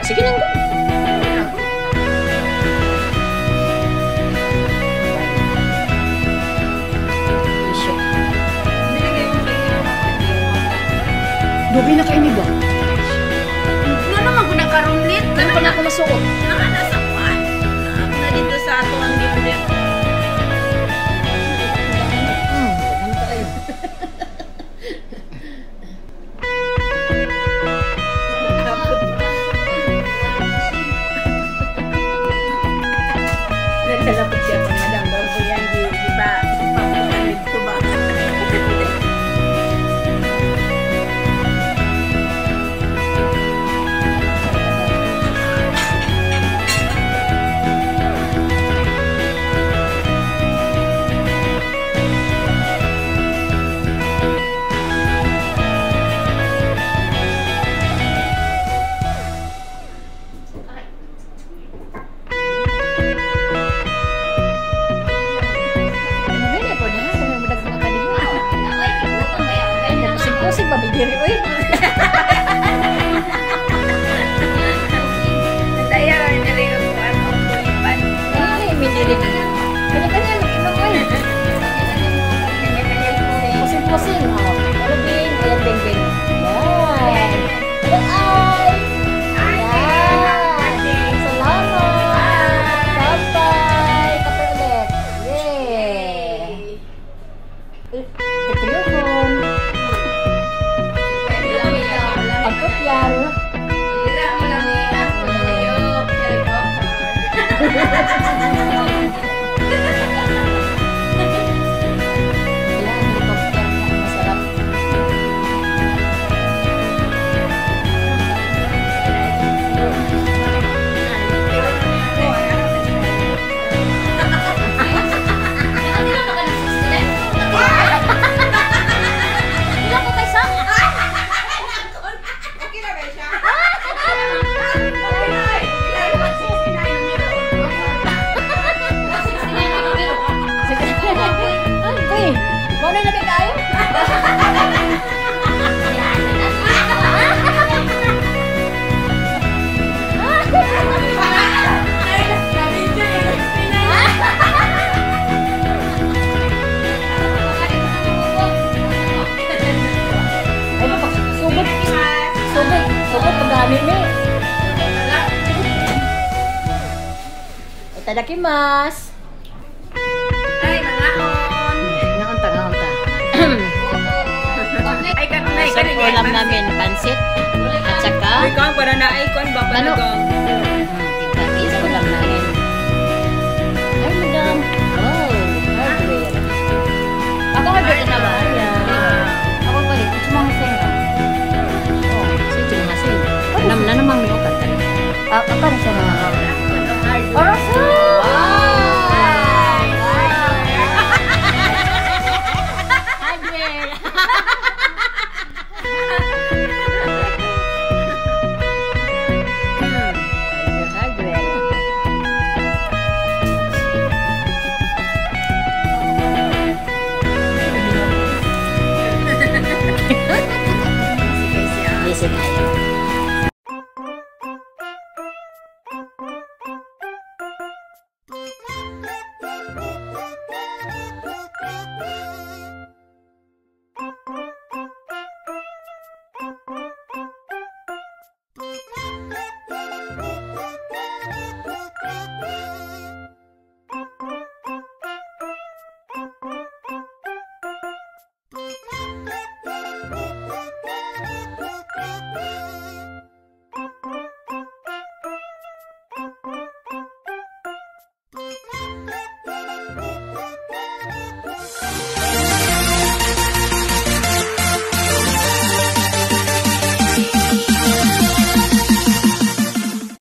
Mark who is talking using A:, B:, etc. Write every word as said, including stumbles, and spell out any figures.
A: Sige lang. Dobi na kayo ni ba?
B: Ano naman ko nakarunlit?
A: Ano pa na ako masuot?
B: Naka nasa kuwan. Ako na dito sa ato ang gilid.
A: Hmm, ano ka kayo?
B: Nagsalapot siya pa madam. Bago yan, di, di ba? Papunan dito ba?
A: Pusing ba bigiri oy?
B: Saya rin na rin ako ano, kulipan.
A: Ay, mindiri. Kanya-kanya inom oy.
B: Kanya-kanya kulit.
A: Pusing-pusing. Oh, pero bing, ayan bing bing. Yan. Ay. Ayan. Salamat. Bye-bye. Kape ulit. Yay. Ito yun. Pagkutyan. Ayan, helicopter na masarap. Uy, mau na nabi kayo? Ay, baka subot. Subot. Subot pagdami ni. Itadakimasu.
B: Ay, nangaon.
A: Ngaunta, ngaunta.
B: Ay, kanunay.
A: So, ulam namin, pansit. At saka,
B: Ay, kang para na ay kung ba
A: Ano?
B: panagang.
A: Tigapis, ulam namin. Ay, madam. Wow, hardware. Ako hardware na ba? Ako palit, ito mga senga. Oh, sige mga senga. Alam na namang may utan ka rin. Ah, apa na siya?